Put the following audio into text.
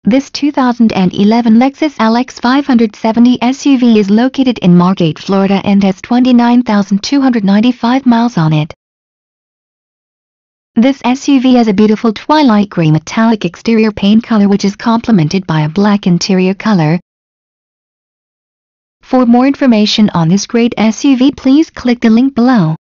This 2011 Lexus LX 570 SUV is located in Margate, Florida and has 29,295 miles on it. This SUV has a beautiful twilight gray metallic exterior paint color which is complemented by a black interior color. For more information on this great SUV, please click the link below.